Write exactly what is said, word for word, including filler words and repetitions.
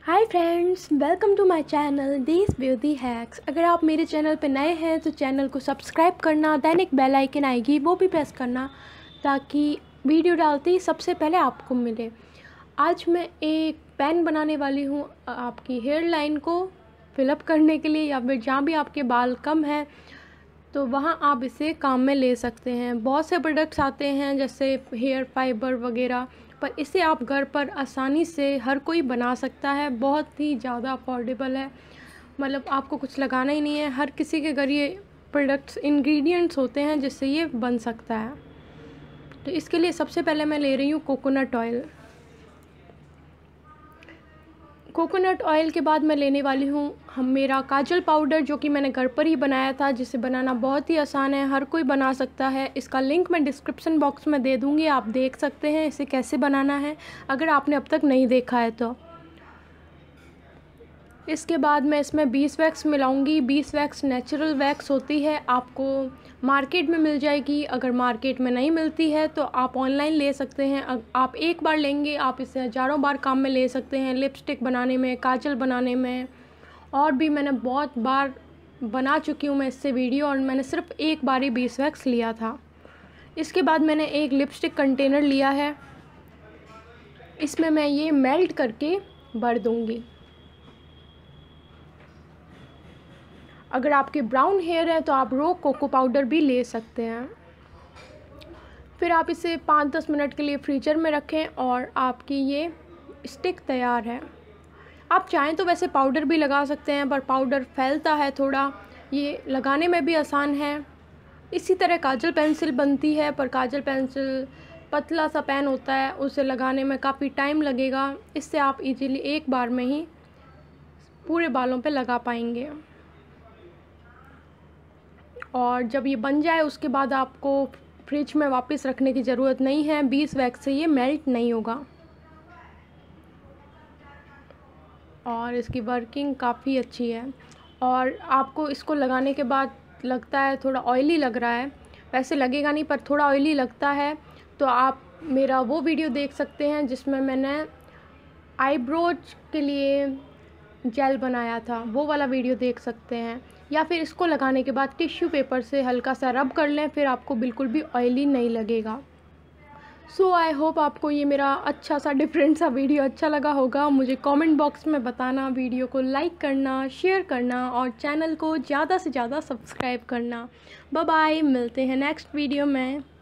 Hi friends, welcome to my channel this beauty hacks. अगर आप मेरे चैनल पर नए हैं तो चैनल को सब्सक्राइब करना, दैन एक बेल आइकन आएगी वो भी प्रेस करना ताकि वीडियो डालते ही सबसे पहले आपको मिले। आज मैं एक पेन बनाने वाली हूँ आपकी हेयर लाइन को फिलअप करने के लिए, या फिर जहाँ भी आपके बाल कम हैं तो वहाँ आप इसे काम में ले सकते हैं। बहुत से प्रोडक्ट्स आते हैं जैसे हेयर फाइबर वगैरह, पर इसे आप घर पर आसानी से हर कोई बना सकता है। बहुत ही ज़्यादा अफोर्डेबल है, मतलब आपको कुछ लगाना ही नहीं है। हर किसी के घर ये प्रोडक्ट्स इंग्रेडिएंट्स होते हैं जिससे ये बन सकता है। तो इसके लिए सबसे पहले मैं ले रही हूँ कोकोनट ऑयल। कोकोनट ऑयल के बाद मैं लेने वाली हूँ हम मेरा काजल पाउडर, जो कि मैंने घर पर ही बनाया था, जिसे बनाना बहुत ही आसान है, हर कोई बना सकता है। इसका लिंक मैं डिस्क्रिप्शन बॉक्स में दे दूँगी, आप देख सकते हैं इसे कैसे बनाना है अगर आपने अब तक नहीं देखा है तो। इसके बाद मैं इसमें बीस वैक्स मिलाऊंगी। बीस वैक्स नेचुरल वैक्स होती है, आपको मार्केट में मिल जाएगी। अगर मार्केट में नहीं मिलती है तो आप ऑनलाइन ले सकते हैं। आप एक बार लेंगे, आप इसे हज़ारों बार काम में ले सकते हैं, लिपस्टिक बनाने में, काजल बनाने में, और भी मैंने बहुत बार बना चुकी हूँ मैं इससे वीडियो, और मैंने सिर्फ एक बार ही बीस वैक्स लिया था। इसके बाद मैंने एक लिपस्टिक कंटेनर लिया है, इसमें मैं ये मेल्ट करके भर दूँगी। अगर आपके ब्राउन हेयर है तो आप रो कोको पाउडर भी ले सकते हैं। फिर आप इसे पाँच दस मिनट के लिए फ्रीजर में रखें और आपकी ये स्टिक तैयार है। आप चाहें तो वैसे पाउडर भी लगा सकते हैं, पर पाउडर फैलता है थोड़ा, ये लगाने में भी आसान है। इसी तरह काजल पेंसिल बनती है, पर काजल पेंसिल पतला सा पेन होता है, उसे लगाने में काफ़ी टाइम लगेगा। इससे आप इजीली एक बार में ही पूरे बालों पे लगा पाएंगे। और जब ये बन जाए उसके बाद आपको फ्रिज में वापस रखने की ज़रूरत नहीं है, बीस वैक्स से ये मेल्ट नहीं होगा। और इसकी वर्किंग काफ़ी अच्छी है। और आपको इसको लगाने के बाद लगता है थोड़ा ऑयली लग रहा है, वैसे लगेगा नहीं पर थोड़ा ऑयली लगता है, तो आप मेरा वो वीडियो देख सकते हैं जिसमें मैंने आईब्रोज के लिए जेल बनाया था, वो वाला वीडियो देख सकते हैं। या फिर इसको लगाने के बाद टिश्यू पेपर से हल्का सा रब कर लें, फिर आपको बिल्कुल भी ऑयली नहीं लगेगा। सो आई होप आपको ये मेरा अच्छा सा डिफरेंट सा वीडियो अच्छा लगा होगा। मुझे कमेंट बॉक्स में बताना, वीडियो को लाइक करना, शेयर करना और चैनल को ज़्यादा से ज़्यादा सब्सक्राइब करना। बाय बाय, मिलते हैं नेक्स्ट वीडियो में।